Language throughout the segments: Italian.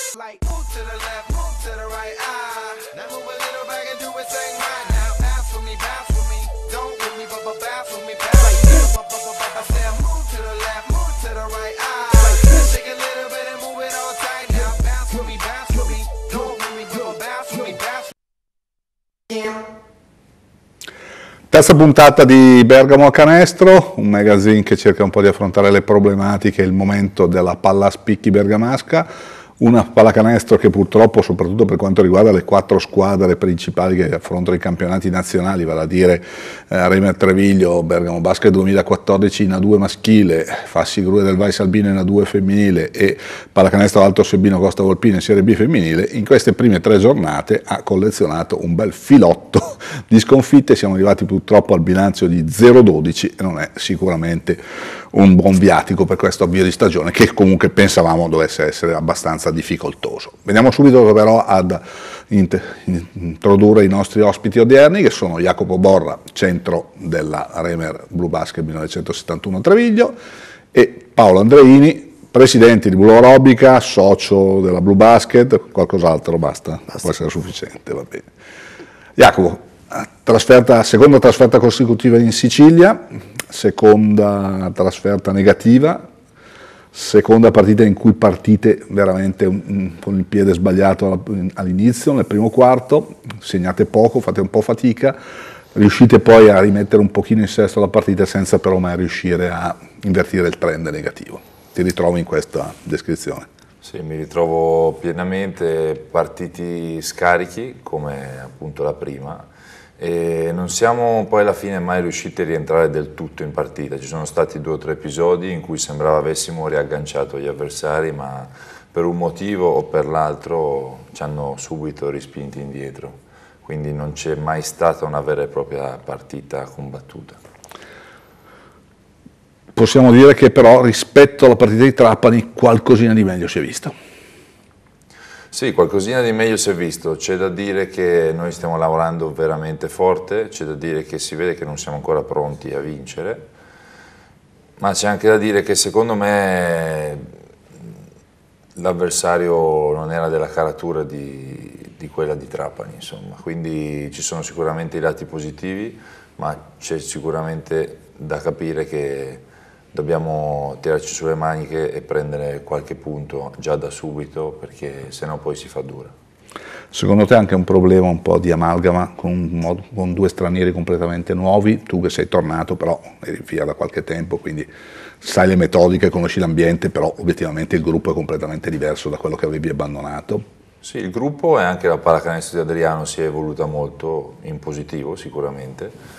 Like move to the left, move to the right, now move a little back and do it same right now. Bounce with me, don't with me, but bounce with me, bounce. I said move to the left, move to the right, shake a little bit and move it all tight now. Bounce with me, don't with me, but bounce with me, bounce. Terza puntata di Bergamo a Canestro, un magazine che cerca un po' di affrontare le problematiche e il momento della palla a spicchi bergamasca. Una pallacanestro che purtroppo, soprattutto per quanto riguarda le 4 squadre principali che affrontano i campionati nazionali, vale a dire Remer Treviglio, Bergamo Basket 2014 in A2 maschile, Fassi Grue del Vais Albino in A2 femminile e Pallacanestro Alto Sebbino Costa Volpino in Serie B femminile, in queste prime 3 giornate ha collezionato un bel filotto di sconfitte. Siamo arrivati purtroppo al bilancio di 0-12 e non è sicuramente un buon viatico per questo avvio di stagione, che comunque pensavamo dovesse essere abbastanza difficoltoso. Veniamo subito però ad introdurre i nostri ospiti odierni, che sono Jacopo Borra, centro della Remer Blue Basket 1971 Treviglio, e Paolo Andreini, presidente di Blu Aerobica, socio della Blue Basket. Qualcos'altro basta? Può essere sufficiente, va bene. Jacopo, seconda trasferta consecutiva in Sicilia, seconda trasferta negativa, seconda partita in cui partite veramente con il piede sbagliato all'inizio, nel primo quarto, segnate poco, fate un po' fatica, riuscite poi a rimettere un pochino in sesto la partita senza però mai riuscire a invertire il trend negativo. Ti ritrovi in questa descrizione? Sì, mi ritrovo pienamente, partiti scarichi come appunto la prima, e non siamo poi alla fine mai riusciti a rientrare del tutto in partita. Ci sono stati 2 o 3 episodi in cui sembrava avessimo riagganciato gli avversari, ma per un motivo o per l'altro ci hanno subito rispinti indietro, quindi non c'è mai stata una vera e propria partita combattuta. Possiamo dire che però rispetto alla partita di Trapani qualcosina di meglio si è visto. Sì, qualcosina di meglio si è visto. C'è da dire che noi stiamo lavorando veramente forte, c'è da dire che si vede che non siamo ancora pronti a vincere, ma c'è anche da dire che secondo me l'avversario non era della caratura di quella di Trapani, insomma. Quindi ci sono sicuramente i lati positivi, ma c'è sicuramente da capire che dobbiamo tirarci sulle maniche e prendere qualche punto già da subito, perché sennò poi si fa dura. Secondo te è anche un problema un po' di amalgama con 2 stranieri completamente nuovi? Tu che sei tornato però eri via da qualche tempo, quindi sai le metodiche, conosci l'ambiente, però obiettivamente il gruppo è completamente diverso da quello che avevi abbandonato. Sì, il gruppo e anche la pallacanestro di Adriano si è evoluta molto in positivo sicuramente.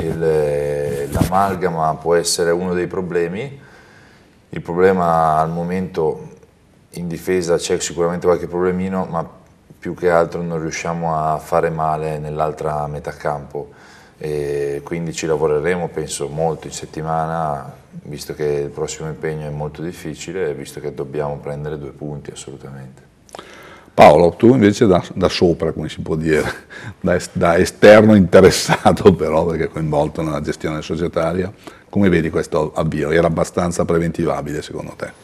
L'amalgama può essere uno dei problemi. Il problema al momento in difesa c'è sicuramente qualche problemino, ma più che altro non riusciamo a fare male nell'altra metà campo, e quindi ci lavoreremo penso molto in settimana, visto che il prossimo impegno è molto difficile e visto che dobbiamo prendere 2 punti assolutamente. Paolo, tu invece da sopra, come si può dire, da esterno interessato però, perché coinvolto nella gestione societaria, come vedi questo avvio? Era abbastanza preventivabile secondo te?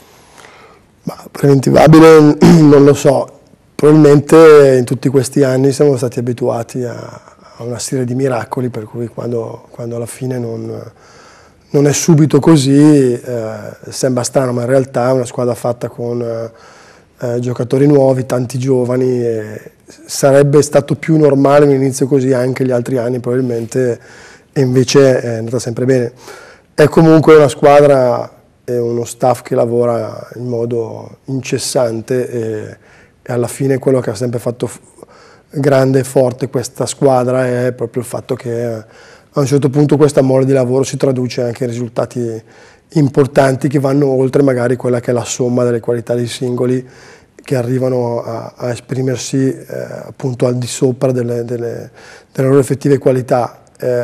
Ma preventivabile non lo so, probabilmente in tutti questi anni siamo stati abituati a una serie di miracoli, per cui quando alla fine non è subito così sembra strano, ma in realtà è una squadra fatta con giocatori nuovi, tanti giovani, e sarebbe stato più normale un inizio così anche gli altri anni probabilmente, e invece è andata sempre bene. È comunque una squadra e uno staff che lavora in modo incessante, e alla fine quello che ha sempre fatto grande e forte questa squadra è proprio il fatto che a un certo punto questa mole di lavoro si traduce anche in risultati importanti che vanno oltre magari quella che è la somma delle qualità dei singoli, che arrivano a esprimersi appunto al di sopra delle loro effettive qualità.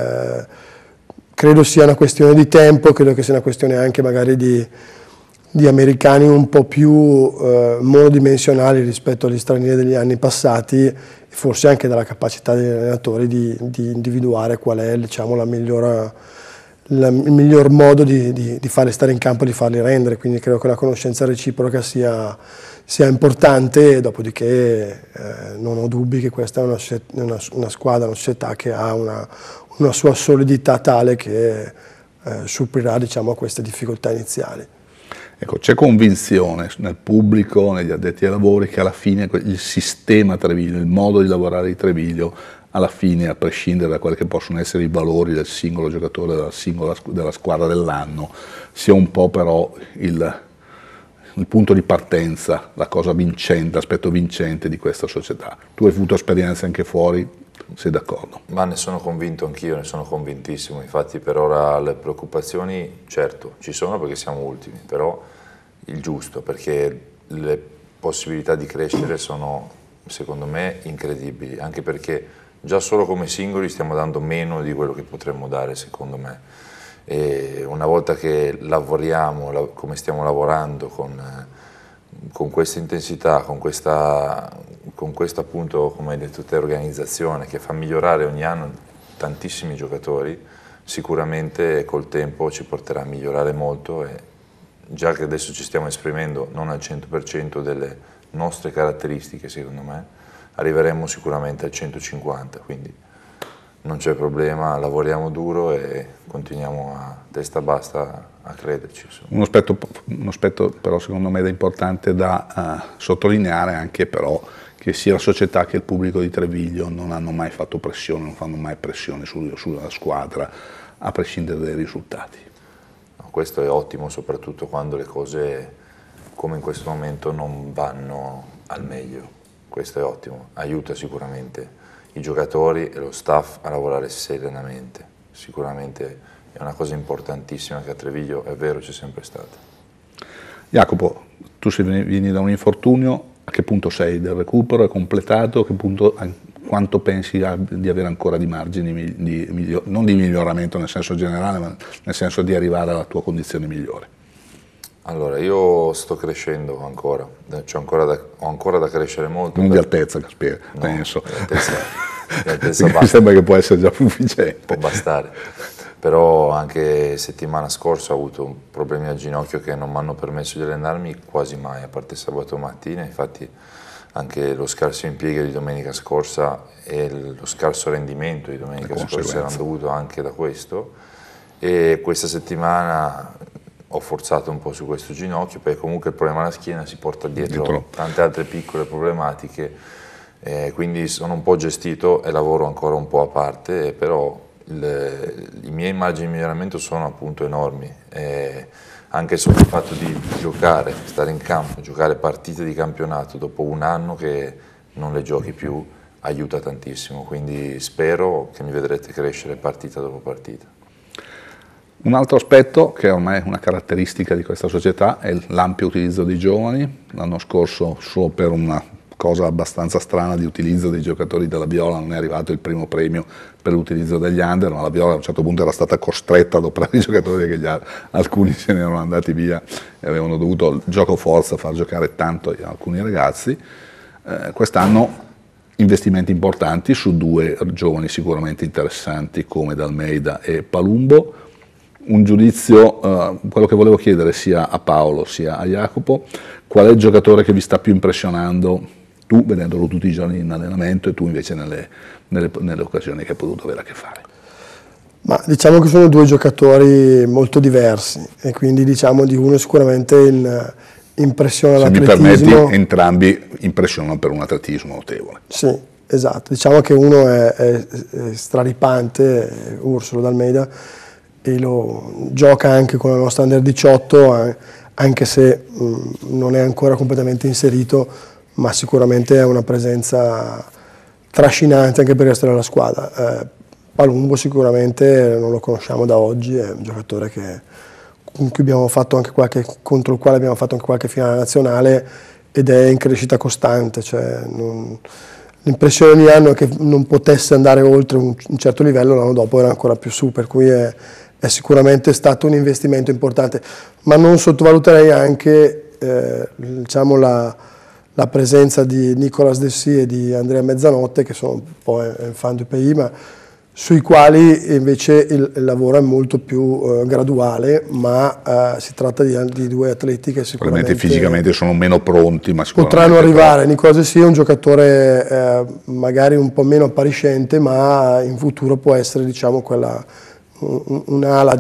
Credo sia una questione di tempo, credo che sia una questione anche magari di americani un po' più monodimensionali rispetto agli stranieri degli anni passati, e forse anche dalla capacità degli allenatori di individuare qual è, diciamo, la il miglior modo di farli stare in campo e di farli rendere, quindi credo che la conoscenza reciproca sia importante, e dopodiché non ho dubbi che questa è una squadra, una società che ha una sua solidità tale che supprirà, diciamo, a queste difficoltà iniziali. Ecco, c'è convinzione nel pubblico, negli addetti ai lavori, che alla fine il sistema Treviglio, il modo di lavorare di Treviglio, alla fine, a prescindere da quelli che possono essere i valori del singolo giocatore, della squadra dell'anno, sia un po' però il punto di partenza, la cosa vincente, l'aspetto vincente di questa società. Tu hai avuto esperienze anche fuori, sei d'accordo? Ma ne sono convinto anch'io, ne sono convintissimo. Infatti per ora le preoccupazioni, certo, ci sono perché siamo ultimi, però il giusto, perché le possibilità di crescere sono, secondo me, incredibili, anche perché già solo come singoli stiamo dando meno di quello che potremmo dare, secondo me. E una volta che lavoriamo come stiamo lavorando, con questa intensità, con questa appunto, come hai detto te, organizzazione che fa migliorare ogni anno tantissimi giocatori, sicuramente col tempo ci porterà a migliorare molto, e già che adesso ci stiamo esprimendo non al 100% delle nostre caratteristiche, secondo me, arriveremo sicuramente al 150%, quindi non c'è problema, lavoriamo duro e continuiamo a testa bassa a crederci. Un aspetto però secondo me importante da sottolineare anche però che sia la società che il pubblico di Treviglio non hanno mai fatto pressione, non fanno mai pressione sulla squadra, a prescindere dai risultati. No, questo è ottimo, soprattutto quando le cose come in questo momento non vanno al meglio. Questo è ottimo, aiuta sicuramente i giocatori e lo staff a lavorare serenamente. Sicuramente è una cosa importantissima che a Treviglio, è vero, c'è sempre stata. Jacopo, tu vieni da un infortunio, a che punto sei del recupero? È completato? A che punto, quanto pensi di avere ancora di margini, non di miglioramento nel senso generale, ma nel senso di arrivare alla tua condizione migliore? Allora, io sto crescendo ancora, ho ancora da crescere molto. Non di altezza, Caspiere, no, penso. Di altezza mi sembra che può essere già sufficiente. Può bastare. Però anche settimana scorsa ho avuto problemi al ginocchio che non mi hanno permesso di allenarmi quasi mai, a parte sabato mattina. Infatti anche lo scarso impiego di domenica scorsa e lo scarso rendimento di domenica scorsa erano dovuto anche da questo. E questa settimana ho forzato un po' su questo ginocchio, perché comunque il problema alla schiena si porta dietro tante altre piccole problematiche, quindi sono un po' gestito e lavoro ancora un po' a parte, però i miei margini di miglioramento sono appunto enormi, anche solo il fatto di giocare, stare in campo, giocare partite di campionato dopo un anno che non le giochi più, aiuta tantissimo, quindi spero che mi vedrete crescere partita dopo partita. Un altro aspetto, che ormai è una caratteristica di questa società, è l'ampio utilizzo dei giovani. L'anno scorso, solo per una cosa abbastanza strana di utilizzo dei giocatori della Viola, non è arrivato il primo premio per l'utilizzo degli under, ma la Viola a un certo punto era stata costretta ad operare i giocatori perché alcuni se ne erano andati via e avevano dovuto il gioco forza far giocare tanto alcuni ragazzi. Quest'anno investimenti importanti su due giovani sicuramente interessanti come D'Almeida e Palumbo. Un giudizio, quello che volevo chiedere sia a Paolo sia a Jacopo, qual è il giocatore che vi sta più impressionando, tu vedendolo tutti i giorni in allenamento e tu invece nelle occasioni che hai potuto avere a che fare? Ma diciamo che sono due giocatori molto diversi e quindi diciamo di uno sicuramente impressiona l'atletismo. Se mi permetti, entrambi impressionano per un atletismo notevole. Sì, esatto, diciamo che uno è straripante, Ursula D'Almeida, e lo gioca anche con la nostra Under 18, anche se non è ancora completamente inserito, ma sicuramente è una presenza trascinante anche per il resto della squadra. Palumbo sicuramente non lo conosciamo da oggi, è un giocatore con cui abbiamo fatto anche contro il quale abbiamo fatto anche qualche finale nazionale ed è in crescita costante. Cioè l'impressione ogni anno è che non potesse andare oltre un certo livello, l'anno dopo era ancora più su, per cui è sicuramente stato un investimento importante, ma non sottovaluterei anche diciamo la presenza di Nicolas Dessy e di Andrea Mezzanotte, che sono un po' un fan du pays, ma sui quali invece il lavoro è molto più graduale, ma si tratta di due atleti che sicuramente fisicamente sono meno pronti, ma potranno arrivare. Nicola Sia è un giocatore magari un po' meno appariscente, ma in futuro può essere, diciamo, un'ala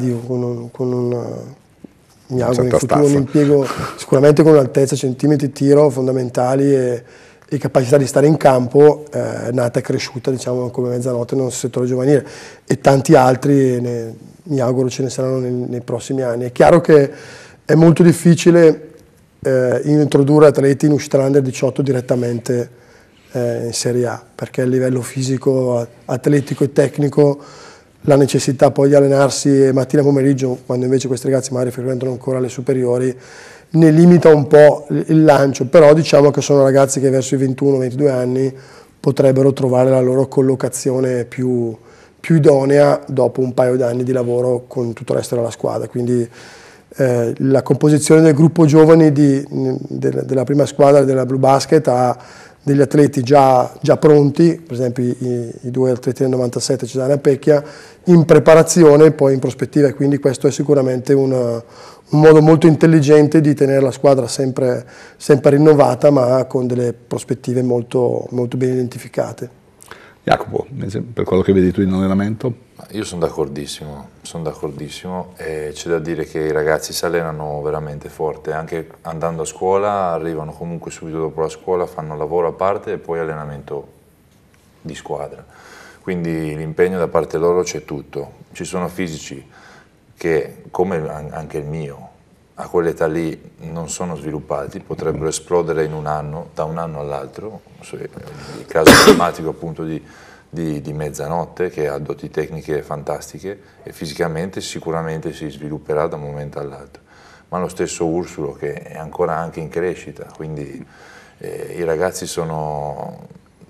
mi auguro in futuro un impiego sicuramente con un'altezza, centimetri di tiro fondamentali e capacità di stare in campo, nata e cresciuta, diciamo, come Mezzanotte nel settore giovanile, e tanti altri mi auguro ce ne saranno nei prossimi anni. È chiaro che è molto difficile introdurre atleti in uscita under 18 direttamente in Serie A, perché a livello fisico, atletico e tecnico la necessità poi di allenarsi mattina pomeriggio, quando invece questi ragazzi magari frequentano ancora le superiori, ne limita un po' il lancio, però diciamo che sono ragazzi che verso i 21-22 anni potrebbero trovare la loro collocazione più idonea dopo un paio d'anni di lavoro con tutto il resto della squadra. Quindi la composizione del gruppo giovani della prima squadra della Blue Basket ha degli atleti già pronti, per esempio i due atleti del 97, Cesare e Pecchia, in preparazione poi in prospettiva, e quindi questo è sicuramente un modo molto intelligente di tenere la squadra sempre rinnovata, ma con delle prospettive molto, molto ben identificate. Jacopo, per quello che vedi tu in allenamento? Io sono d'accordissimo e c'è da dire che i ragazzi si allenano veramente forte, anche andando a scuola arrivano comunque subito dopo la scuola, fanno lavoro a parte e poi allenamento di squadra, quindi l'impegno da parte loro c'è tutto. Ci sono fisici che, come anche il mio, a quell'età lì non sono sviluppati, potrebbero esplodere in un anno, da un anno all'altro. Il caso drammatico appunto di Mezzanotte, che ha doti tecniche fantastiche e fisicamente sicuramente si svilupperà da un momento all'altro, ma lo stesso Ursulo, che è ancora anche in crescita, quindi i ragazzi sono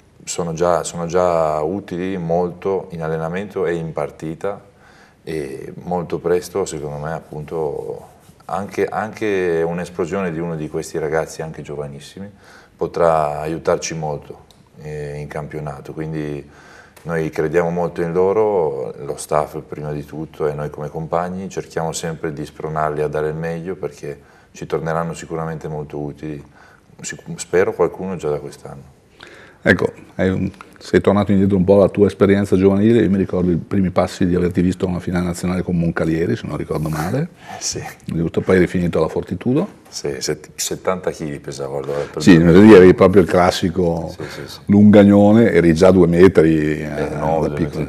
già utili molto in allenamento e in partita, e molto presto secondo me appunto anche un'esplosione di uno di questi ragazzi, anche giovanissimi, potrà aiutarci molto in campionato. Quindi noi crediamo molto in loro, lo staff prima di tutto e noi come compagni cerchiamo sempre di spronarli a dare il meglio, perché ci torneranno sicuramente molto utili, spero qualcuno già da quest'anno. Ecco, sei tornato indietro un po' alla tua esperienza giovanile. Io mi ricordo i primi passi di averti visto a una finale nazionale con Moncalieri, se non ricordo male. Sì. Giusto, poi eri finito alla Fortitudo. Sì, 70 kg pesavo allora. Sì, eri proprio il classico lungagnone, eri già 2 metri, da piccolo,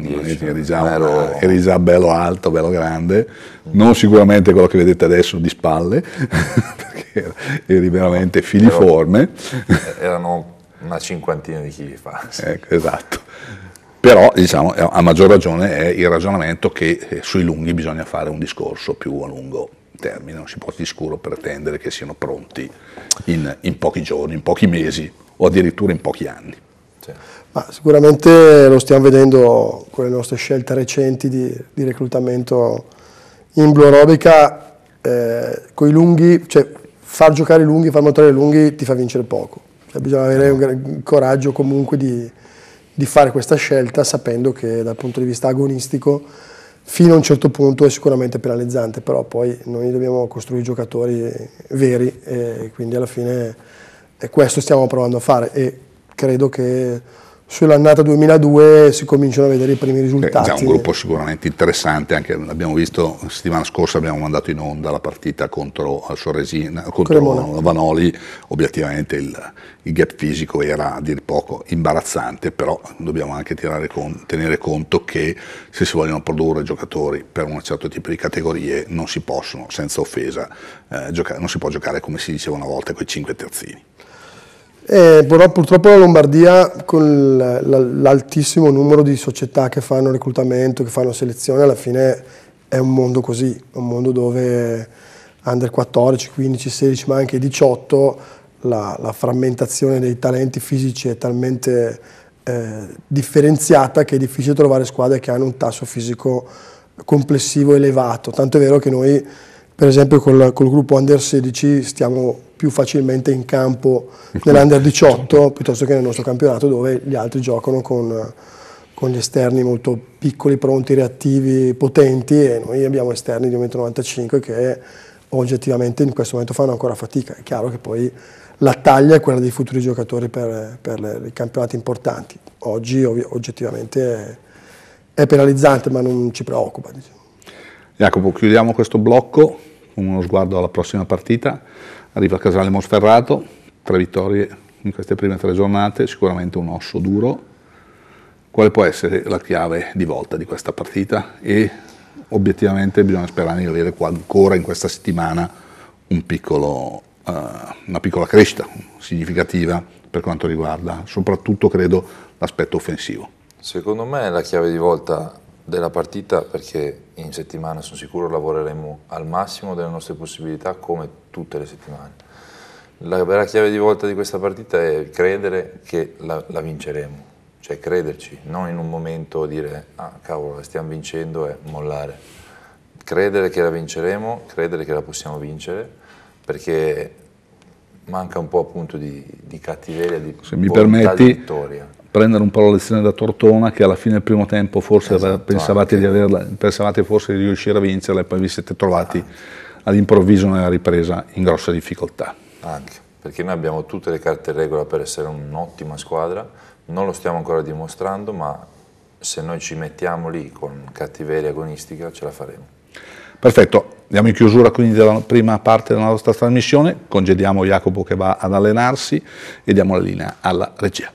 eri già bello alto, bello grande, non sicuramente quello che vedete adesso di spalle, perché eri veramente filiforme. Erano una cinquantina di chili fa. Sì. Ecco, esatto. Però diciamo, a maggior ragione è il ragionamento che sui lunghi bisogna fare un discorso più a lungo termine, non si può di sicuro pretendere che siano pronti in pochi giorni, in pochi mesi o addirittura in pochi anni. Sì. Ma sicuramente lo stiamo vedendo con le nostre scelte recenti di reclutamento in Blu Aerobica, con i lunghi, cioè far giocare i lunghi, far montare i lunghi ti fa vincere poco. Bisogna avere un coraggio comunque di fare questa scelta, sapendo che dal punto di vista agonistico fino a un certo punto è sicuramente penalizzante, però poi noi dobbiamo costruire giocatori veri e quindi alla fine questo stiamo provando a fare, e credo che sull'annata 2002 si cominciano a vedere i primi risultati. È già un gruppo sicuramente interessante, anche l'abbiamo visto la settimana scorsa, abbiamo mandato in onda la partita contro Sorresina, contro Vanoli. Obiettivamente il gap fisico era a dir poco imbarazzante, però dobbiamo anche tenere conto che se si vogliono produrre giocatori per un certo tipo di categorie non si possono, senza offesa, non si può giocare come si diceva una volta con i 5 terzini. Purtroppo la Lombardia, con l'altissimo numero di società che fanno reclutamento, che fanno selezione, alla fine è un mondo così, un mondo dove under 14, 15, 16 ma anche 18 la frammentazione dei talenti fisici è talmente differenziata che è difficile trovare squadre che hanno un tasso fisico complessivo elevato, tanto è vero che noi per esempio col gruppo under 16 stiamo più facilmente in campo nell'under 18 piuttosto che nel nostro campionato, dove gli altri giocano con con gli esterni molto piccoli, pronti, reattivi, potenti, e noi abbiamo esterni di 1,95 m che oggettivamente in questo momento fanno ancora fatica. È chiaro che poi la taglia è quella dei futuri giocatori per i campionati importanti. Oggi oggettivamente è penalizzante, ma non ci preoccupa. Diciamo. Jacopo, chiudiamo questo blocco con uno sguardo alla prossima partita. Arriva Casale Monferrato, 3 vittorie in queste prime 3 giornate, sicuramente un osso duro. Quale può essere la chiave di volta di questa partita? E obiettivamente bisogna sperare di avere ancora in questa settimana una piccola crescita significativa per quanto riguarda soprattutto, credo, l'aspetto offensivo. Secondo me è la chiave di volta della partita, perché in settimana sono sicuro lavoreremo al massimo delle nostre possibilità come tutte le settimane. La vera chiave di volta di questa partita è credere che la vinceremo, cioè crederci, non in un momento dire ah cavolo la stiamo vincendo e mollare. Credere che la vinceremo, credere che la possiamo vincere, perché manca un po' appunto di cattiveria, di Se mi volontà permetti, di vittoria. Prendere un po' la lezione da Tortona, che alla fine del primo tempo forse pensavate forse di riuscire a vincerla e poi vi siete trovati all'improvviso nella ripresa in grossa difficoltà. Anche, perché noi abbiamo tutte le carte in regola per essere un'ottima squadra, non lo stiamo ancora dimostrando, ma se noi ci mettiamo lì con cattiveria agonistica ce la faremo. Perfetto, andiamo in chiusura quindi della prima parte della nostra trasmissione, congediamo Jacopo che va ad allenarsi e diamo la linea alla regia.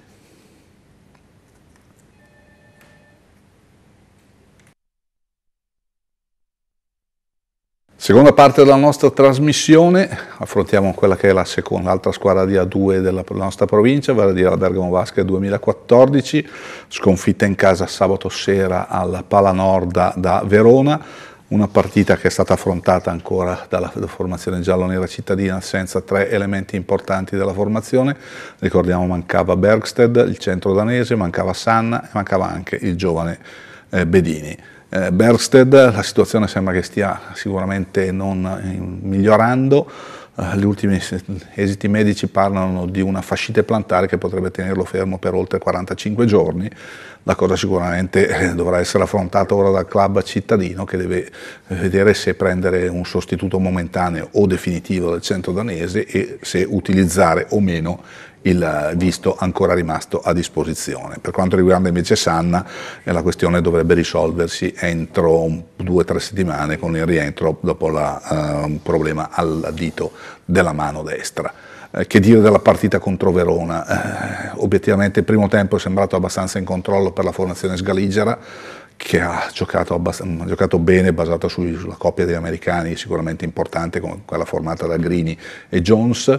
Seconda parte della nostra trasmissione, affrontiamo quella che è l'altra squadra di A2 della nostra provincia, vale a dire la Bergamo Basket 2014, sconfitta in casa sabato sera alla Pala Nord da Verona, una partita che è stata affrontata ancora dalla formazione giallonera cittadina senza 3 elementi importanti della formazione. Ricordiamo mancava Bergsted, il centro danese, mancava Sanna e mancava anche il giovane Bedini. Bergsted, la situazione sembra che stia sicuramente non migliorando, gli ultimi esiti medici parlano di una fascite plantare che potrebbe tenerlo fermo per oltre 45 giorni. La cosa sicuramente dovrà essere affrontata ora dal club cittadino, che deve vedere se prendere un sostituto momentaneo o definitivo del centro danese e se utilizzare o meno il visto ancora rimasto a disposizione. Per quanto riguarda invece Sanna, la questione dovrebbe risolversi entro 2 o 3 settimane con il rientro dopo un problema al dito della mano destra. Che dire della partita contro Verona? Obiettivamente il primo tempo è sembrato abbastanza in controllo per la formazione sgaligera, che ha giocato bene, basata sulla coppia degli americani sicuramente importante, come quella formata da Grini e Jones.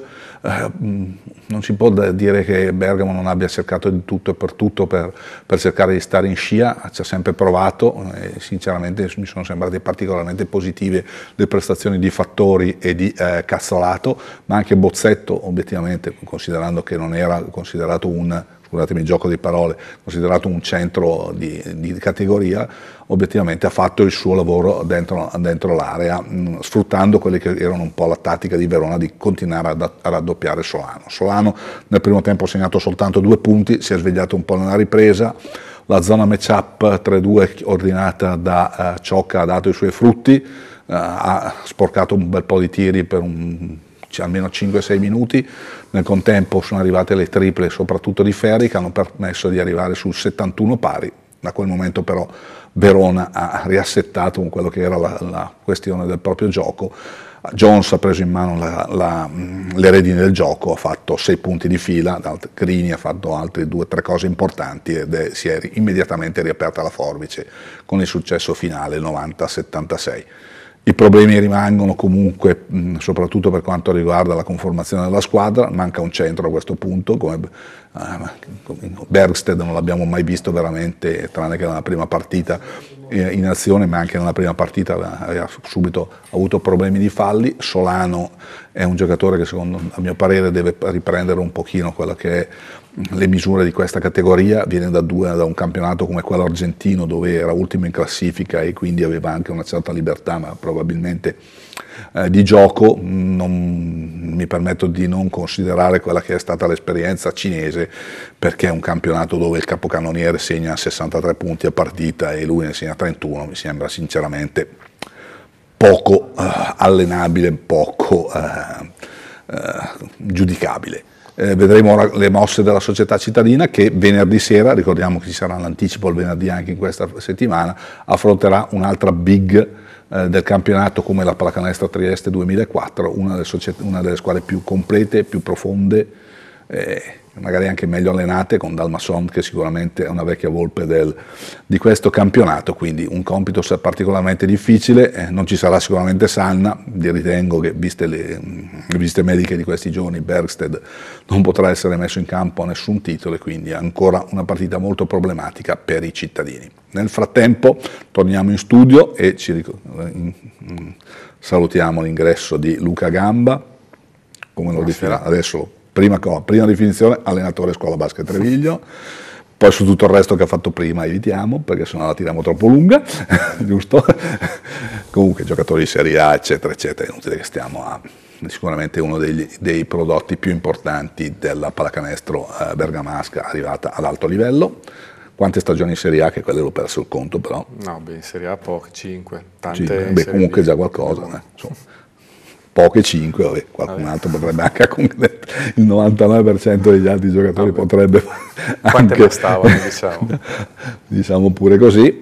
Non si può dire che Bergamo non abbia cercato di tutto e per tutto per cercare di stare in scia, ci ha sempre provato e sinceramente mi sono sembrate particolarmente positive le prestazioni di Fattori e di Cazzolato, ma anche Bozzetto, obiettivamente, considerando che non era considerato scusatemi il gioco di parole, considerato un centro di categoria, obiettivamente ha fatto il suo lavoro dentro l'area, sfruttando quelle che erano un po' la tattica di Verona di continuare a raddoppiare Solano. Solano nel primo tempo ha segnato soltanto 2 punti, si è svegliato un po' nella ripresa, la zona matchup 3-2 ordinata da Ciocca ha dato i suoi frutti, ha sporcato un bel po' di tiri per almeno 5-6 minuti, nel contempo sono arrivate le triple soprattutto di Ferri che hanno permesso di arrivare sul 71 pari. Da quel momento però Verona ha riassettato con quello che era la questione del proprio gioco. Jones ha preso in mano le redini del gioco, ha fatto 6 punti di fila, Grini ha fatto altre 2 o 3 cose importanti ed si è immediatamente riaperta la forbice con il successo finale 90-76. I problemi rimangono comunque, soprattutto per quanto riguarda la conformazione della squadra, manca un centro a questo punto, come Bergsted non l'abbiamo mai visto veramente, tranne che nella prima partita in azione, ma anche nella prima partita aveva subito avuto problemi di falli. Solano è un giocatore che a mio parere deve riprendere un pochino quello che è le misure di questa categoria, viene da un campionato come quello argentino dove era ultimo in classifica e quindi aveva anche una certa libertà, ma probabilmente di gioco non mi permetto di non considerare quella che è stata l'esperienza cinese, perché è un campionato dove il capocannoniere segna 63 punti a partita e lui ne segna 31, mi sembra sinceramente poco allenabile, poco giudicabile. Vedremo ora le mosse della società cittadina che venerdì sera, ricordiamo che ci sarà l'anticipo il venerdì anche in questa settimana, affronterà un'altra big del campionato come la Pallacanestro Trieste 2004, una delle squadre più complete, più profonde, magari anche meglio allenate, con Dalmasson che sicuramente è una vecchia volpe di questo campionato, quindi un compito particolarmente difficile. Non ci sarà sicuramente Sanna, ritengo che viste le visite mediche di questi giorni Bergsted non potrà essere messo in campo a nessun titolo e quindi ancora una partita molto problematica per i cittadini. Nel frattempo torniamo in studio e salutiamo l'ingresso di Luca Gamba, come lo definirà adesso. Prima definizione, allenatore Scuola Basket Treviglio, poi su tutto il resto che ha fatto prima evitiamo, perché sennò la tiriamo troppo lunga, giusto? Comunque giocatori di Serie A, eccetera, eccetera, è inutile che stiamo a... Sicuramente uno dei prodotti più importanti della pallacanestro bergamasca arrivata ad alto livello. Quante stagioni in Serie A, che quelle l'ho perso il conto però? No, beh, in Serie A poche, 5, tante. 5. Beh, comunque già qualcosa, poche 5, vabbè, qualcun altro potrebbe anche, il 99% degli altri giocatori potrebbe quante anche, bastavano, diciamo pure così.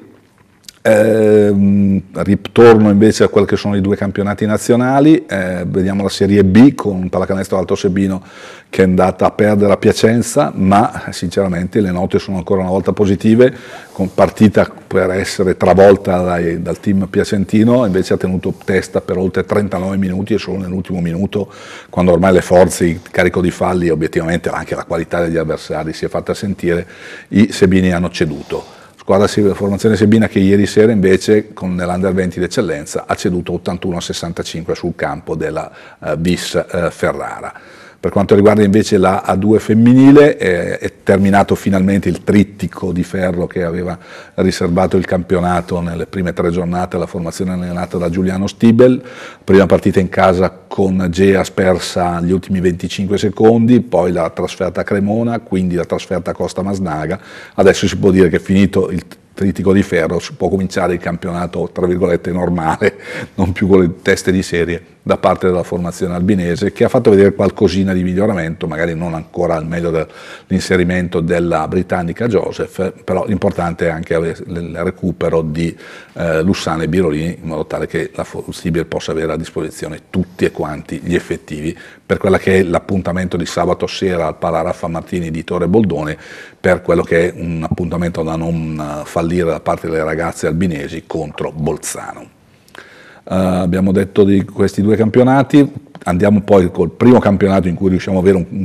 Ritorno invece a quelli che sono i due campionati nazionali, vediamo la Serie B con Pallacanestro Alto Sebino che è andata a perdere a Piacenza, ma sinceramente le note sono ancora una volta positive, con partita per essere travolta dal team piacentino, invece ha tenuto testa per oltre 39 minuti e solo nell'ultimo minuto, quando ormai le forze, il carico di falli e obiettivamente anche la qualità degli avversari si è fatta sentire, i sebini hanno ceduto. Formazione sebina che ieri sera invece con nell'Under 20 d'eccellenza ha ceduto 81-65 sul campo della Vis Ferrara. Per quanto riguarda invece la A2 femminile è terminato finalmente il trittico di ferro che aveva riservato il campionato nelle prime 3 giornate alla formazione allenata da Giuliano Stibel, prima partita in casa con Geas persa gli ultimi 25 secondi, poi la trasferta a Cremona, quindi la trasferta a Costa Masnaga, adesso si può dire che finito il trittico di ferro si può cominciare il campionato tra virgolette normale, non più con le teste di serie da parte della formazione albinese, che ha fatto vedere qualcosina di miglioramento, magari non ancora al meglio dell'inserimento della britannica Joseph, però l'importante è anche il recupero di Lussana e Birolini, in modo tale che la Stibel possa avere a disposizione tutti e quanti gli effettivi per quella che è l'appuntamento di sabato sera al Pala Raffa Martini di Torre Boldone, per quello che è un appuntamento da non fallire da parte delle ragazze albinesi contro Bolzano. Abbiamo detto di questi due campionati, andiamo poi col primo campionato in cui riusciamo ad avere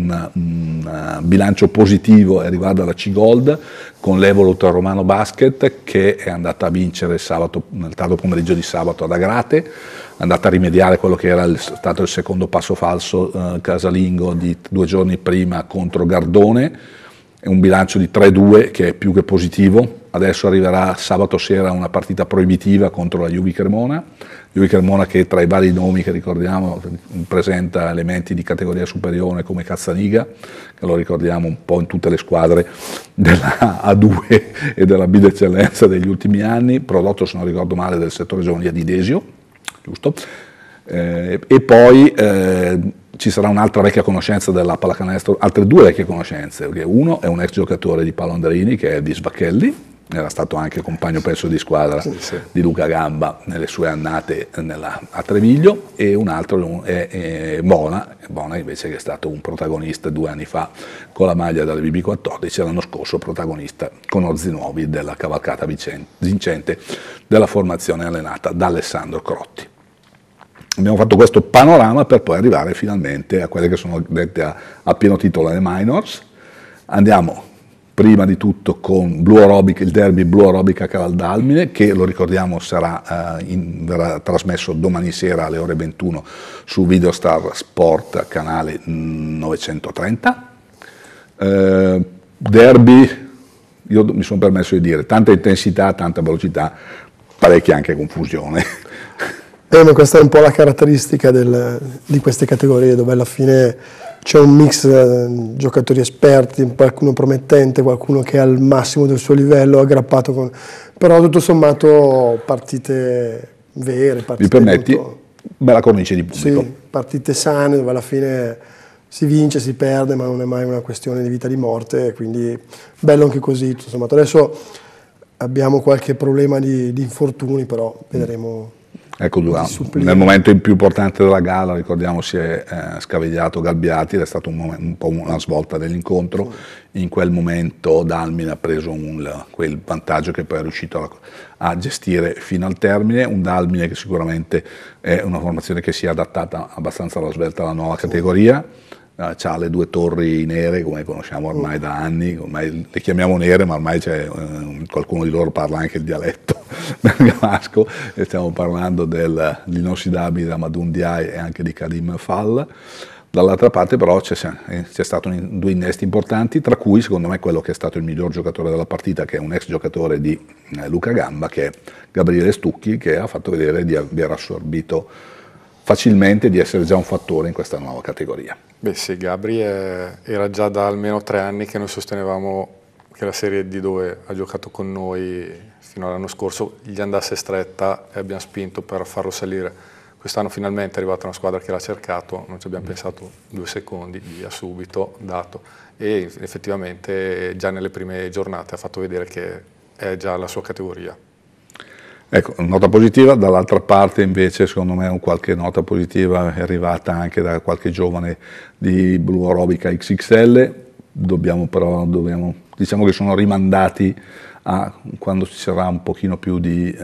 un bilancio positivo e riguarda la C-Gold con l'Evolut Romano Basket, che è andata a vincere nel tardo pomeriggio di sabato ad Agrate, è andata a rimediare quello che era stato il secondo passo falso casalingo di 2 giorni prima contro Gardone, è un bilancio di 3-2 che è più che positivo. Adesso arriverà sabato sera una partita proibitiva contro la Juvi Cremona che tra i vari nomi che ricordiamo presenta elementi di categoria superiore come Cazzaniga, che lo ricordiamo un po' in tutte le squadre della A2 e della B d'eccellenza degli ultimi anni, prodotto, se non ricordo male, del settore giovanile di Desio, giusto? E poi ci sarà un'altra vecchia conoscenza della pallacanestro, altre 2 vecchie conoscenze, perché uno è un ex giocatore di Palandrini che è di Svacchelli, era stato anche compagno penso di squadra di Luca Gamba nelle sue annate a Treviglio, e un altro è Bona invece, che è stato un protagonista 2 anni fa con la maglia della BB14, l'anno scorso protagonista con Orzi Nuovi della cavalcata vincente della formazione allenata da Alessandro Crotti. Abbiamo fatto questo panorama per poi arrivare finalmente a quelle che sono dette a pieno titolo le minors. Andiamo prima di tutto con Blu Aerobic, il derby Blu Aerobic a Cavaldalmine, che lo ricordiamo verrà trasmesso domani sera alle ore 21 su Videostar Sport canale 930. Derby, io mi sono permesso di dire, tanta intensità, tanta velocità, parecchia anche confusione. Ma questa è un po' la caratteristica di queste categorie, dove alla fine c'è un mix giocatori esperti, qualcuno promettente, qualcuno che è al massimo del suo livello, aggrappato con... Però tutto sommato partite vere, partite Mi permetti? molto... Bella cornice di pubblico. Sì, partite sane dove alla fine si vince, si perde, ma non è mai una questione di vita e di morte, quindi bello anche così. Tutto sommato. Adesso abbiamo qualche problema di infortuni, però vedremo. Ecco, nel momento più importante della gara, ricordiamo, si è scavigliato Galbiati ed è stato un po' una svolta dell'incontro. In quel momento Dalmine ha preso quel vantaggio che poi è riuscito a gestire fino al termine. Un Dalmine che sicuramente è una formazione che si è adattata abbastanza alla svelta alla nuova categoria. C'ha le due torri nere, come conosciamo ormai da anni, ormai le chiamiamo nere, ma ormai qualcuno di loro parla anche il dialetto bergamasco, e stiamo parlando dell'inossidabile Amadou Ndiaye e anche di Karim Fall. Dall'altra parte però c'è stato due innesti importanti, tra cui secondo me quello che è stato il miglior giocatore della partita, che è un ex giocatore di Luca Gamba, che è Gabriele Stucchi, che ha fatto vedere di aver assorbito facilmente, di essere già un fattore in questa nuova categoria. Beh sì, Gabri era già da almeno 3 anni che noi sostenevamo che la Serie D, dove ha giocato con noi fino all'anno scorso, gli andasse stretta, e abbiamo spinto per farlo salire. Quest'anno finalmente è arrivata una squadra che l'ha cercato, non ci abbiamo pensato 2 secondi, via subito, dato, e effettivamente già nelle prime giornate ha fatto vedere che è già la sua categoria. Ecco, nota positiva. Dall'altra parte invece secondo me qualche nota positiva è arrivata anche da qualche giovane di Blu Aerobica XXL. Diciamo che sono rimandati a quando ci sarà un pochino più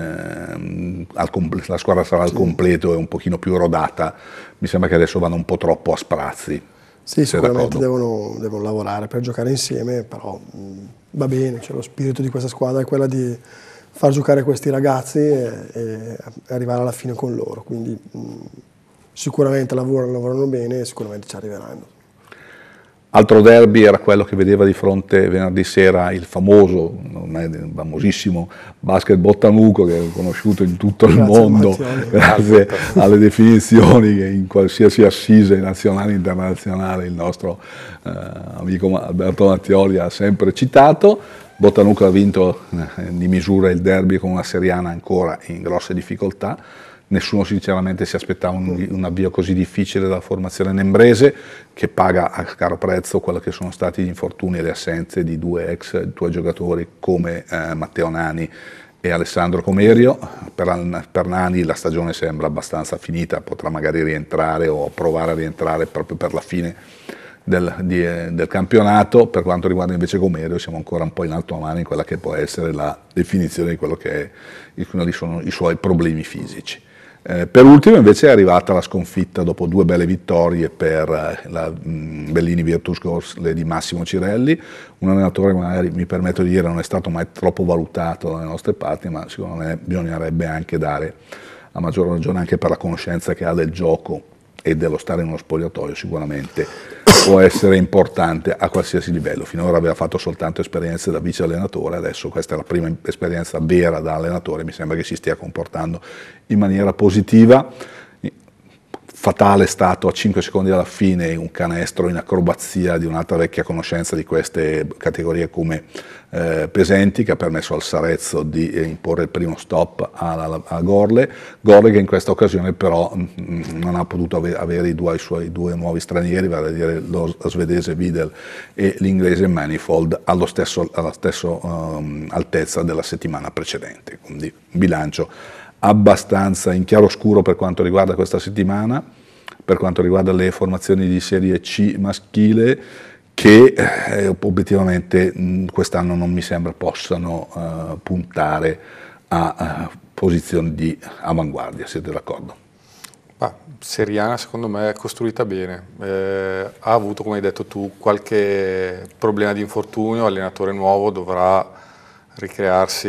la squadra sarà al completo e un pochino più rodata. Mi sembra che adesso vanno un po' troppo a sprazzi. Sì, sicuramente devono lavorare per giocare insieme, però va bene, cioè, lo spirito di questa squadra è quella di far giocare questi ragazzi e arrivare alla fine con loro, quindi sicuramente lavorano bene e sicuramente ci arriveranno. Altro derby era quello che vedeva di fronte venerdì sera il famosissimo Basket Bottanuco, che è conosciuto in tutto il mondo grazie alle definizioni che in qualsiasi assise nazionale e internazionale il nostro amico Alberto Mattioli ha sempre citato. Bottanuco ha vinto di misura il derby con una Seriana ancora in grosse difficoltà. Nessuno sinceramente si aspettava un avvio così difficile dalla formazione nembrese, che paga a caro prezzo quello che sono stati gli infortuni e le assenze di due giocatori come Matteo Nani e Alessandro Comerio. Per Nani la stagione sembra abbastanza finita, potrà magari rientrare o provare a rientrare proprio per la fine del campionato. Per quanto riguarda invece Comerio siamo ancora un po' in alto a mano in quella che può essere la definizione di quello che sono i suoi problemi fisici. Per ultimo invece è arrivata la sconfitta dopo 2 belle vittorie per la Bellini Virtus Gorle di Massimo Cirelli, un allenatore che magari, mi permetto di dire, non è stato mai troppo valutato dalle nostre parti, ma secondo me bisognerebbe anche dare a maggior ragione, anche per la conoscenza che ha del gioco e dello stare in uno spogliatoio, sicuramente può essere importante a qualsiasi livello. Finora aveva fatto soltanto esperienze da vice allenatore, adesso questa è la prima esperienza vera da allenatore, mi sembra che si stia comportando in maniera positiva. Fatale è stato a 5 secondi alla fine un canestro in acrobazia di un'altra vecchia conoscenza di queste categorie come Pesenti, che ha permesso al Sarezzo di imporre il primo stop a Gorle che in questa occasione però non ha potuto avere i suoi due nuovi stranieri, vale a dire lo svedese Videl e l'inglese Manifold, alla stessa altezza della settimana precedente, quindi un bilancio abbastanza in chiaroscuro per quanto riguarda questa settimana, per quanto riguarda le formazioni di Serie C maschile, che obiettivamente quest'anno non mi sembra possano puntare a posizioni di avanguardia. Siete d'accordo? Seriana secondo me è costruita bene, ha avuto, come hai detto tu, qualche problema di infortunio, allenatore nuovo, dovrà ricrearsi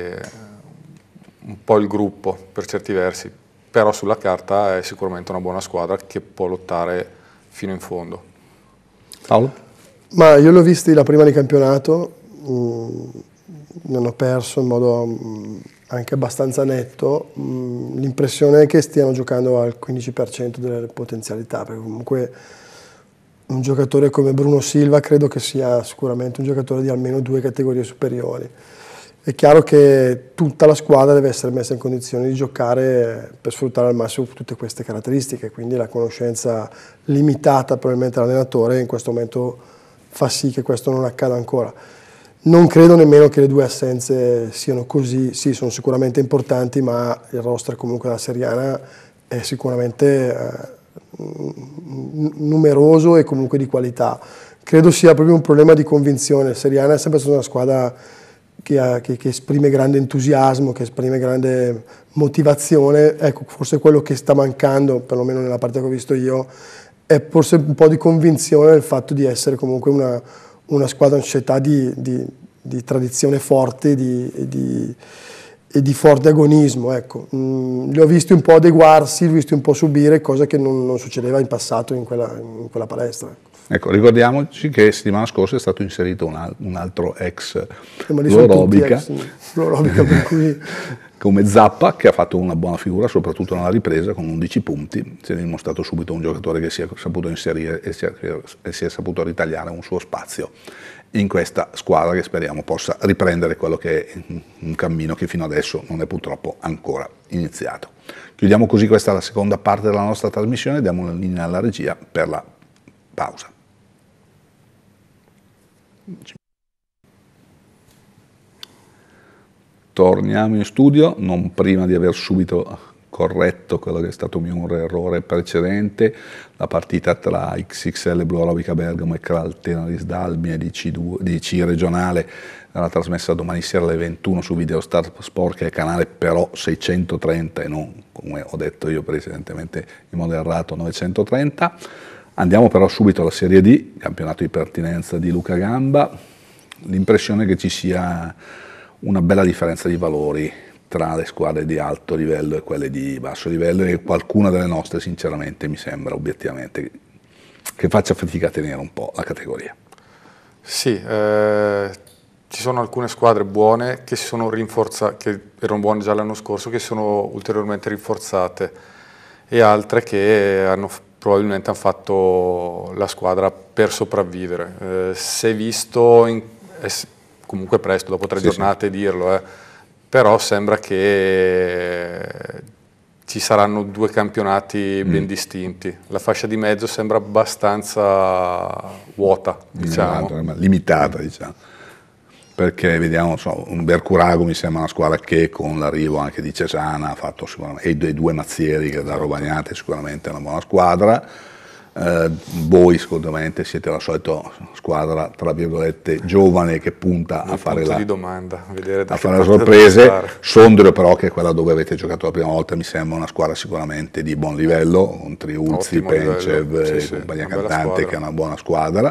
un po' il gruppo per certi versi, però sulla carta è sicuramente una buona squadra che può lottare fino in fondo. Paolo? Ma io l'ho visti la prima di campionato, non ho perso in modo anche abbastanza netto, l'impressione è che stiano giocando al 15% delle potenzialità, perché comunque un giocatore come Bruno Silva credo che sia sicuramente un giocatore di almeno 2 categorie superiori. È chiaro che tutta la squadra deve essere messa in condizione di giocare per sfruttare al massimo tutte queste caratteristiche, quindi la conoscenza limitata probabilmente dall'allenatore in questo momento fa sì che questo non accada ancora. Non credo nemmeno che le 2 assenze siano così, sì, sono sicuramente importanti, ma il roster comunque della Seriana è sicuramente numeroso e comunque di qualità. Credo sia proprio un problema di convinzione. Seriana è sempre stata una squadra che esprime grande entusiasmo, che esprime grande motivazione. Ecco, forse quello che sta mancando, perlomeno nella partita che ho visto io, è forse un po' di convinzione nel fatto di essere comunque una squadra, una società di tradizione forte e di forte agonismo. Ecco. Li ho visti un po' adeguarsi, li ho visti un po' subire, cosa che non succedeva in passato in quella palestra. Ecco, ricordiamoci che settimana scorsa è stato inserito un altro ex Lorobica, per cui come Zappa, che ha fatto una buona figura soprattutto nella ripresa con 11 punti. Si è dimostrato subito un giocatore che si è saputo inserire e si è saputo ritagliare un suo spazio in questa squadra, che speriamo possa riprendere quello che è un cammino che fino adesso non è purtroppo ancora iniziato. Chiudiamo così questa la seconda parte della nostra trasmissione, diamo la linea alla regia per la pausa. Torniamo in studio, non prima di aver subito corretto quello che è stato mio errore precedente, la partita tra XXL Blu Orobica Bergamo e Kral Tenaris Dalmie di C regionale era trasmessa domani sera alle 21 su Videostar Sport, che è canale però 630 e non, come ho detto io precedentemente in modo errato, 930. Andiamo però subito alla Serie D, campionato di pertinenza di Luca Gamba. L'impressione è che ci sia una bella differenza di valori tra le squadre di alto livello e quelle di basso livello, e qualcuna delle nostre sinceramente mi sembra obiettivamente che faccia fatica a tenere un po' la categoria. Sì, ci sono alcune squadre buone che si sono rinforzate, che erano buone già l'anno scorso, che sono ulteriormente rinforzate, e altre che probabilmente hanno fatto la squadra per sopravvivere. Si è visto, è comunque presto, dopo 3 giornate dirlo, però sembra che ci saranno 2 campionati ben distinti. La fascia di mezzo sembra abbastanza vuota, diciamo. Limitata, diciamo. Perché vediamo, un Bercurago mi sembra una squadra che con l'arrivo anche di Cesana ha fatto sicuramente, e dei 2 Mazzieri che da Rovagnate sicuramente è una buona squadra. Voi sicuramente siete la solita squadra tra virgolette giovane che punta a fare di domanda, vedere a fare le sorprese. Sondrio però, che è quella dove avete giocato la prima volta, mi sembra una squadra sicuramente di buon livello, con Triulzi, Pencev e compagnia cantante, che è una buona squadra.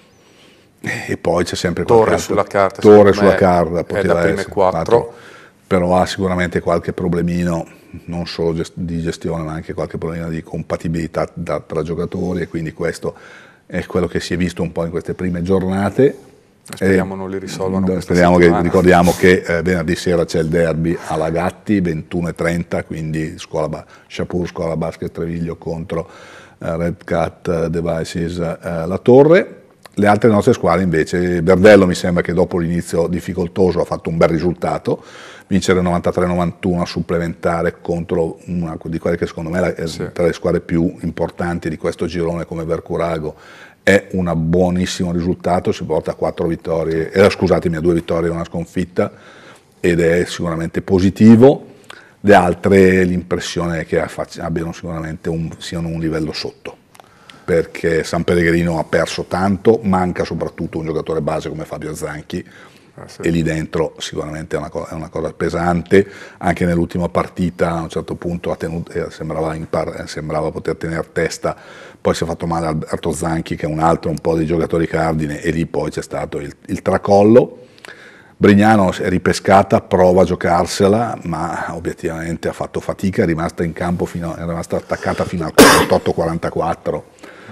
E poi c'è sempre Torre sulla carta, poteva essere 4, però ha sicuramente qualche problemino non solo di gestione, ma anche qualche problema di compatibilità tra giocatori, e quindi questo è quello che si è visto un po' in queste prime giornate. Speriamo non li risolvano. Ricordiamo che venerdì sera c'è il derby alla Gatti, 21:30, quindi Shapur Scuola Basket Treviglio contro Red Cat Devices La Torre. Le altre nostre squadre invece, Berdello mi sembra che dopo l'inizio difficoltoso ha fatto un bel risultato, vincere 93-91 a supplementare contro una di quelle che secondo me è tra le squadre più importanti di questo girone come Bercurago, è un buonissimo risultato, si porta a 4 vittorie, scusatemi, a 2 vittorie e una sconfitta, ed è sicuramente positivo. Le altre l'impressione è che abbiano sicuramente siano un livello sotto, perché San Pellegrino ha perso tanto, manca soprattutto un giocatore base come Fabio Zanchi, e lì dentro sicuramente è una cosa pesante. Anche nell'ultima partita a un certo punto sembrava poter tenere testa, poi si è fatto male Alberto Zanchi, che è un altro un po' dei giocatori cardine, e lì poi c'è stato il tracollo. Brignano è ripescata, prova a giocarsela, ma obiettivamente ha fatto fatica, è rimasta in campo è rimasta attaccata fino al 48-44,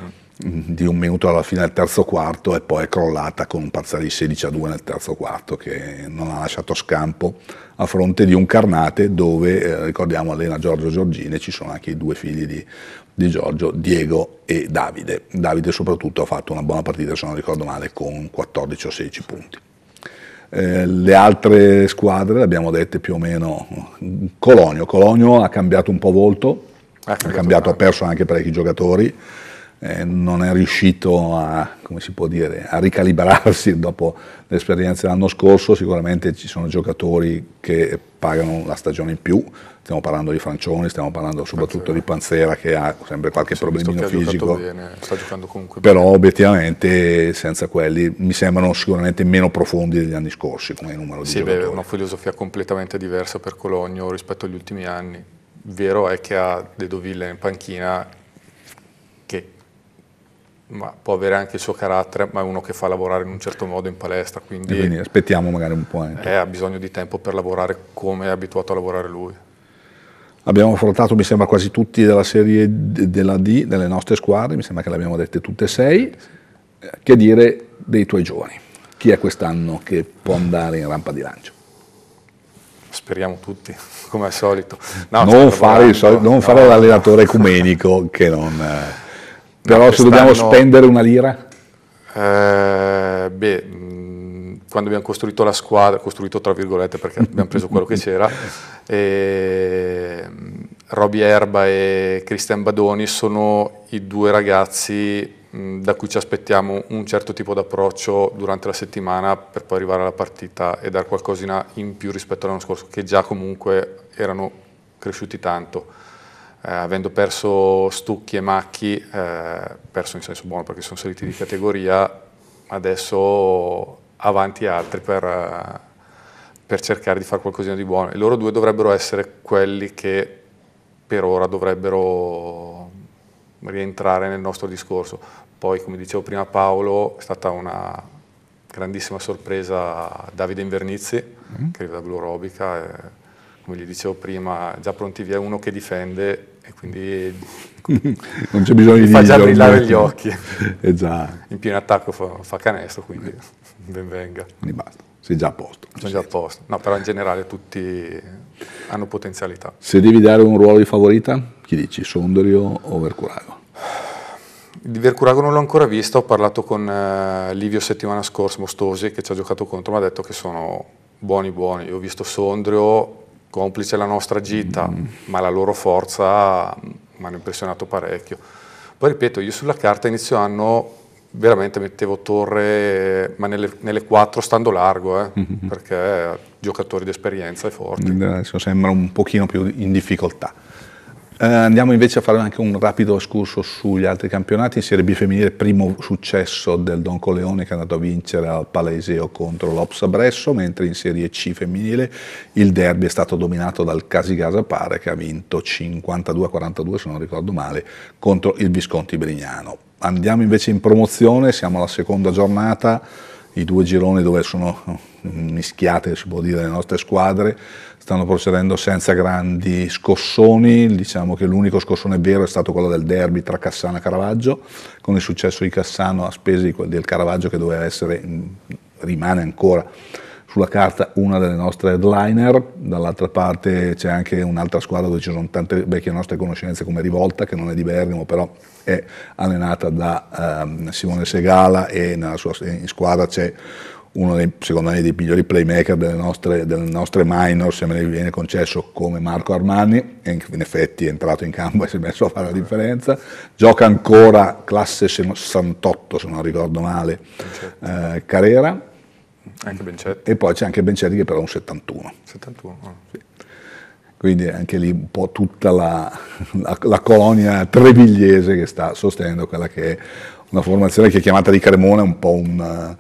di un minuto alla fine del terzo quarto, e poi è crollata con un parziale di 16-2 nel terzo quarto, che non ha lasciato scampo a fronte di un Carnate dove, ricordiamo, allena Giorgio Giorgini, ci sono anche i due figli di Giorgio, Diego e Davide. Davide soprattutto ha fatto una buona partita, se non ricordo male, con 14 o 16 punti. Le altre squadre, le abbiamo dette più o meno. Cologno ha cambiato un po' volto, ha perso anche parecchi giocatori, non è riuscito a, come si può dire, a ricalibrarsi dopo l'esperienza dell'anno scorso. Sicuramente ci sono giocatori che pagano la stagione in più, stiamo parlando di Francioni, stiamo parlando soprattutto di Panzera, che ha sempre qualche problemino fisico, bene, sta giocando comunque però bene. Obiettivamente senza quelli mi sembrano sicuramente meno profondi degli anni scorsi come numero di giocatori. Sì, una filosofia completamente diversa per Cologno rispetto agli ultimi anni. Vero è che ha De Doville in panchina che può avere anche il suo carattere, ma è uno che fa lavorare in un certo modo in palestra, quindi aspettiamo magari un po'. Ha bisogno di tempo per lavorare come è abituato a lavorare lui. Abbiamo affrontato, mi sembra, quasi tutti della serie della D, delle nostre squadre, mi sembra che le abbiamo dette tutte e 6. Che dire dei tuoi giovani? Chi è quest'anno che può andare in rampa di lancio? Speriamo tutti, come al solito. No, non fare l'allenatore ecumenico, che non... però se dobbiamo spendere una lira? Quando abbiamo costruito la squadra, costruito tra virgolette perché abbiamo preso quello che c'era, Roby Erba e Cristian Badoni sono i due ragazzi da cui ci aspettiamo un certo tipo di approccio durante la settimana per poi arrivare alla partita e dare qualcosina in più rispetto all'anno scorso, che già comunque erano cresciuti tanto. Avendo perso Stucchi e Macchi, perso in senso buono perché sono saliti di categoria, adesso avanti altri per cercare di fare qualcosina di buono. E loro due dovrebbero essere quelli che per ora dovrebbero rientrare nel nostro discorso. Poi, come dicevo prima Paolo, è stata una grandissima sorpresa Davide Invernizzi, che arriva da Blu Robica, come gli dicevo prima, già pronti via, uno che difende e quindi non c'è bisogno di fa già brillare gli occhi. In pieno attacco fa canestro, quindi ben venga. Quindi basta, sei già a posto. Sono già a posto. No, però in generale tutti hanno potenzialità. Se devi dare un ruolo di favorita, chi dici? Sondrio o Vercurago? Di Vercurago non l'ho ancora visto, ho parlato con Livio settimana scorsa, Mostosi, che ci ha giocato contro, mi ha detto che sono buoni. Io ho visto Sondrio, complice la nostra gita, ma la loro forza mi hanno impressionato parecchio. Poi ripeto, io sulla carta inizio anno veramente mettevo Torre, ma nelle 4 stando largo, perché giocatori di esperienza e forti. Adesso sembra un pochino più in difficoltà. Andiamo invece a fare anche un rapido escurso sugli altri campionati. In Serie B femminile, primo successo del Don Coleone, che è andato a vincere al Paleseo contro l'Ops Bresso, mentre in Serie C femminile il derby è stato dominato dal Casigasa Pare, che ha vinto 52-42, se non ricordo male, contro il Visconti Brignano. Andiamo invece in promozione, siamo alla seconda giornata, i due gironi dove sono mischiate, si può dire, le nostre squadre stanno procedendo senza grandi scossoni. Diciamo che l'unico scossone vero è stato quello del derby tra Cassano e Caravaggio, con il successo di Cassano a spese del Caravaggio, che doveva essere, rimane ancora sulla carta, una delle nostre headliner. Dall'altra parte c'è anche un'altra squadra dove ci sono tante vecchie nostre conoscenze, come Rivolta, che non è di Bergamo, però è allenata da Simone Segala, e in squadra c'è uno dei, secondo me, dei migliori playmaker delle nostre minor, se me ne viene concesso, come Marco Armani, e in effetti è entrato in campo e si è messo a fare la differenza. Gioca ancora classe 68, se non ricordo male, Carrera. Anche Bencetti. E poi c'è anche Bencetti, che però è un 71. 71, sì. Quindi anche lì un po' tutta la colonia trevigliese che sta sostenendo quella che è una formazione che è chiamata di Cremona, un po' una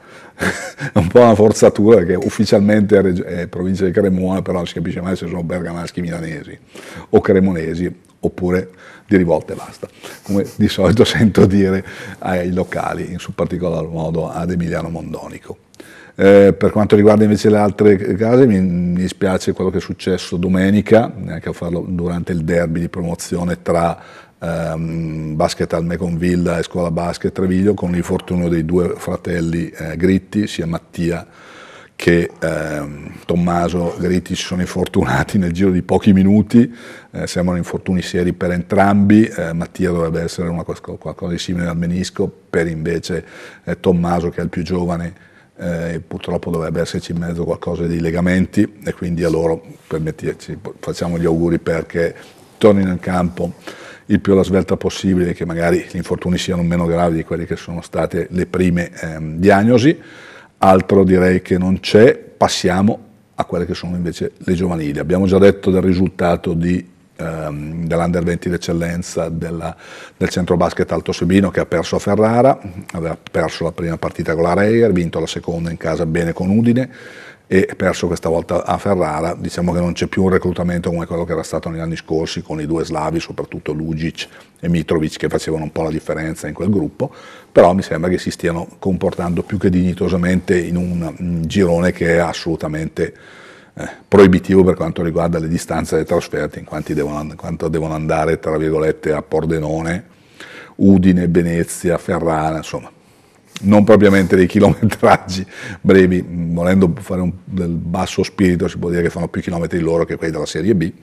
forzatura, perché ufficialmente è provincia di Cremona, però non si capisce mai se sono bergamaschi milanesi o cremonesi, oppure di Rivolta e basta, come di solito sento dire ai locali, in su particolar modo ad Emiliano Mondonico. Per quanto riguarda invece le altre case, mi dispiace quello che è successo domenica, neanche a farlo durante il derby di promozione tra basket al Meconville e scuola basket Treviglio, con l'infortunio dei due fratelli Gritti, sia Mattia che Tommaso Gritti si sono infortunati nel giro di pochi minuti, sembrano infortuni seri per entrambi. Mattia dovrebbe essere qualcosa di simile al menisco, per invece Tommaso, che è il più giovane, purtroppo dovrebbe esserci in mezzo qualcosa di legamenti, e quindi a loro facciamo gli auguri perché tornino in campo il più alla svelta possibile e che magari gli infortuni siano meno gravi di quelli che sono state le prime diagnosi. Altro direi che non c'è. Passiamo a quelle che sono invece le giovanili. Abbiamo già detto del risultato dell'Under 20 d'eccellenza del centro basket Alto Sebino, che ha perso a Ferrara, aveva perso la prima partita con la Reyer, vinto la seconda in casa bene con Udine e perso questa volta a Ferrara. Diciamo che non c'è più un reclutamento come quello che era stato negli anni scorsi, con i due slavi, soprattutto Lugic e Mitrovic, che facevano un po' la differenza in quel gruppo, però mi sembra che si stiano comportando più che dignitosamente in un girone che è assolutamente proibitivo per quanto riguarda le distanze delle trasferte, in quanto devono andare, tra virgolette, a Pordenone, Udine, Venezia, Ferrara, insomma non propriamente dei chilometraggi brevi. Volendo fare del basso spirito, si può dire che fanno più chilometri loro che quelli della Serie B,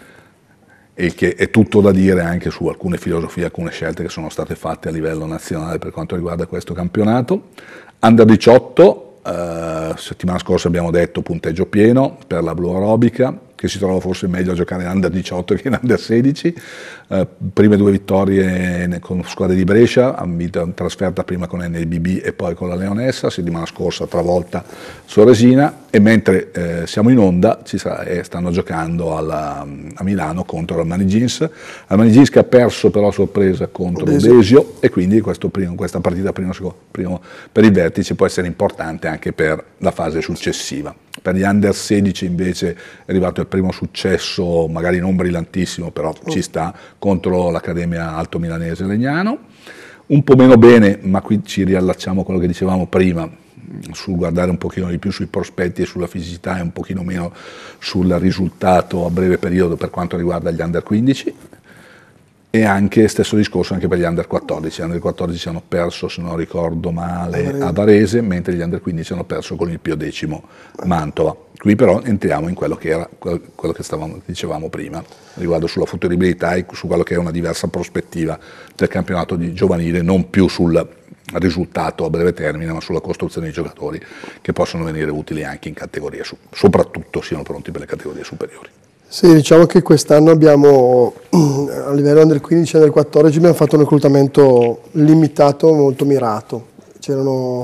e che è tutto da dire anche su alcune filosofie, alcune scelte che sono state fatte a livello nazionale per quanto riguarda questo campionato. Under 18, settimana scorsa abbiamo detto punteggio pieno per la blu aerobica, che si trova forse meglio a giocare in Under 18 che in Under 16, prime due vittorie con squadre di Brescia, in trasferta prima con NBB e poi con la Leonessa, settimana scorsa travolta Soresina, e mentre siamo in onda stanno giocando a Milano contro l'Armani Jeans che ha perso però a sorpresa contro l'Udesio, e quindi questa partita primo per il vertice può essere importante anche per la fase successiva. Per gli Under 16 invece è arrivato il primo successo, magari non brillantissimo, però ci sta, contro l'Accademia Alto Milanese Legnano. Un po' meno bene, ma qui ci riallacciamo a quello che dicevamo prima, sul guardare un pochino di più sui prospetti e sulla fisicità e un pochino meno sul risultato a breve periodo per quanto riguarda gli Under 15. E anche stesso discorso anche per gli Under 14. Gli Under 14 hanno perso, se non ricordo male, a Varese, mentre gli Under 15 hanno perso con il Pio X Mantova. Qui però entriamo in quello che dicevamo prima, riguardo sulla futuribilità e su quello che è una diversa prospettiva del campionato di giovanile, non più sul risultato a breve termine, ma sulla costruzione di giocatori che possono venire utili anche in categorie, soprattutto siano pronti per le categorie superiori. Sì, diciamo che quest'anno abbiamo, a livello Under 15 e Under 14, abbiamo fatto un reclutamento limitato, molto mirato. C'erano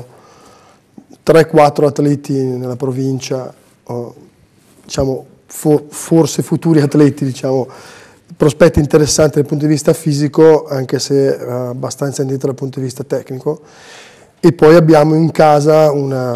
3-4 atleti nella provincia, diciamo, forse futuri atleti, diciamo, prospetti interessanti dal punto di vista fisico, anche se abbastanza indietro dal punto di vista tecnico. E poi abbiamo in casa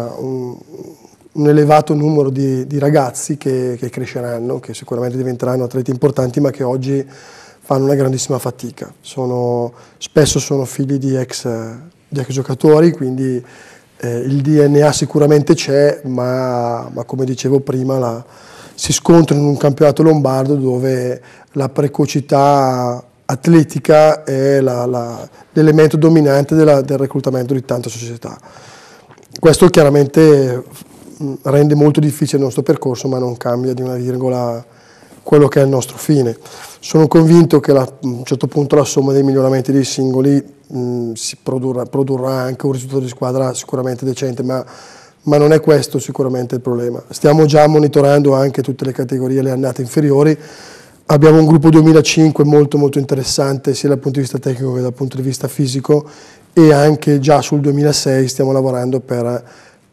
un elevato numero di ragazzi che cresceranno, che sicuramente diventeranno atleti importanti, ma che oggi fanno una grandissima fatica. Spesso sono figli di ex giocatori, quindi il DNA sicuramente c'è, ma come dicevo prima si scontrano in un campionato lombardo dove la precocità atletica è l'elemento dominante del reclutamento di tanta società. Questo chiaramente rende molto difficile il nostro percorso, ma non cambia di una virgola quello che è il nostro fine. Sono convinto che a un certo punto la somma dei miglioramenti dei singoli si produrrà anche un risultato di squadra sicuramente decente, ma non è questo sicuramente il problema. Stiamo già monitorando anche tutte le categorie, le annate inferiori. Abbiamo un gruppo 2005 molto molto interessante sia dal punto di vista tecnico che dal punto di vista fisico, e anche già sul 2006 stiamo lavorando per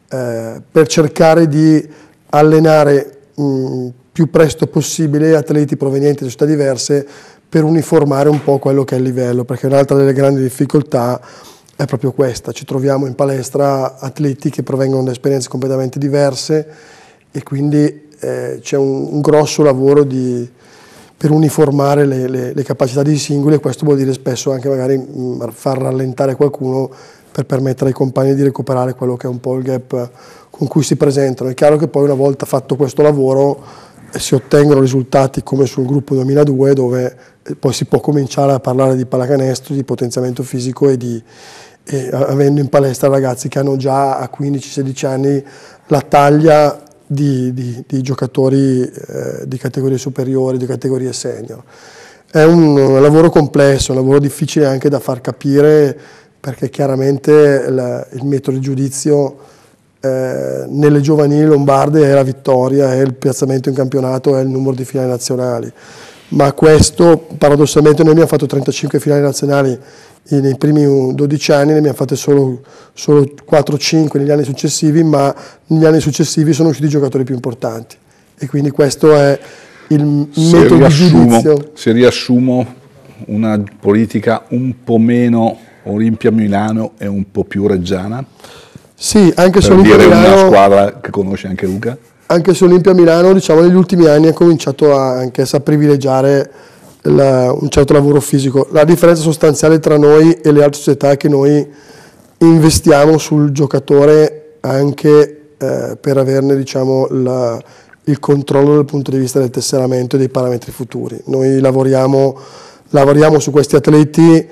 cercare di allenare più presto possibile atleti provenienti da società diverse per uniformare un po' quello che è il livello, perché un'altra delle grandi difficoltà è proprio questa: ci troviamo in palestra atleti che provengono da esperienze completamente diverse e quindi c'è un grosso lavoro per uniformare le capacità dei singoli, e questo vuol dire spesso anche magari far rallentare qualcuno per permettere ai compagni di recuperare quello che è un po' il gap con cui si presentano. È chiaro che poi una volta fatto questo lavoro si ottengono risultati come sul gruppo 2002, dove poi si può cominciare a parlare di pallacanestro, di potenziamento fisico e avendo in palestra ragazzi che hanno già a 15-16 anni la taglia di giocatori di categorie superiori, di categorie senior. È un lavoro complesso, un lavoro difficile anche da far capire, perché chiaramente il metodo di giudizio nelle giovanili lombarde è la vittoria, è il piazzamento in campionato, è il numero di finali nazionali. Ma questo, paradossalmente, noi abbiamo fatto 35 finali nazionali nei primi 12 anni, ne abbiamo fatte solo 4-5 negli anni successivi, ma negli anni successivi sono usciti i giocatori più importanti. E quindi questo è il metodo di giudizio. Se riassumo, una politica un po' meno Olimpia Milano e un po' più reggiana? Sì, anche se per Olimpia dire Milano, una squadra che conosce anche Luca? Anche se Olimpia Milano, diciamo, negli ultimi anni ha cominciato anche a privilegiare un certo lavoro fisico. La differenza sostanziale tra noi e le altre società è che noi investiamo sul giocatore anche per averne, diciamo, il controllo dal punto di vista del tesseramento e dei parametri futuri. Noi lavoriamo su questi atleti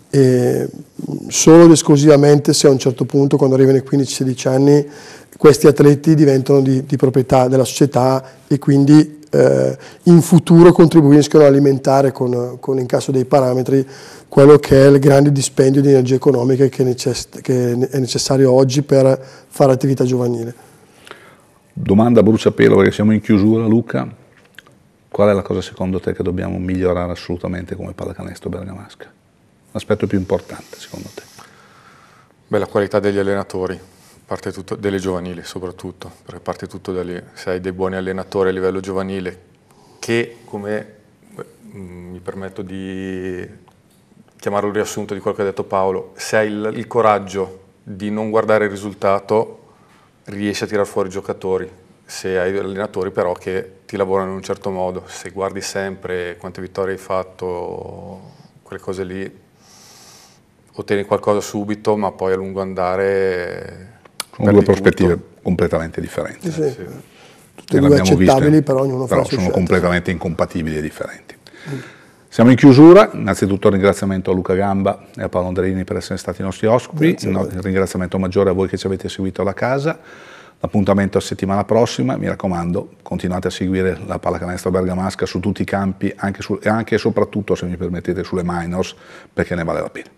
solo ed esclusivamente se a un certo punto, quando arrivano ai 15-16 anni, questi atleti diventano di proprietà della società e quindi in futuro contribuiscono a alimentare con l'incasso dei parametri quello che è il grande dispendio di energie economiche che è necessario oggi per fare attività giovanile. Domanda a bruciapelo, perché siamo in chiusura, Luca. Qual è la cosa secondo te che dobbiamo migliorare assolutamente come pallacanestro bergamasca? L'aspetto più importante secondo te? Beh, la qualità degli allenatori, parte tutto, delle giovanili soprattutto, perché parte tutto da lì. Se hai dei buoni allenatori a livello giovanile che, come mi permetto di chiamarlo il riassunto di quello che ha detto Paolo, se hai il coraggio di non guardare il risultato, riesci a tirar fuori i giocatori. Se hai allenatori però che ti lavorano in un certo modo, se guardi sempre quante vittorie hai fatto, quelle cose lì, ottieni qualcosa subito, ma poi a lungo andare sono due prospettive completamente differenti. Sì. Tutte e due accettabili, però ognuno fa la sua sono scelta. Completamente incompatibili e differenti. Siamo in chiusura, innanzitutto un ringraziamento a Luca Gamba e a Paolo Andreini per essere stati i nostri ospiti, il ringraziamento maggiore a voi che ci avete seguito alla casa, l'appuntamento a settimana prossima, mi raccomando continuate a seguire la pallacanestro bergamasca su tutti i campi, anche e soprattutto, se mi permettete, sulle minors, perché ne vale la pena.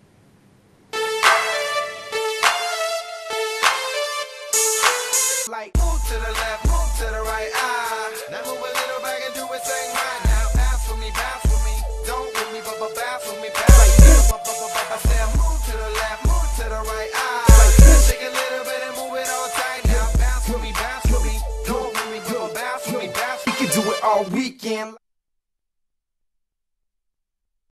Like move to the left, move to the right, now move a little back and do it, sing right now. Bounce with me, don't with me, but bounce with me, bounce. I said move to the left, move to the right, shake a little bit and move it all tight now. Bounce with me, don't with me, but bounce with me, bounce. We can do it all weekend.